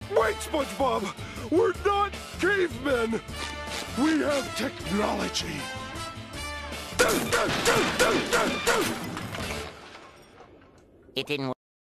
Wait, SpongeBob! We're not cavemen! We have technology! It didn't work.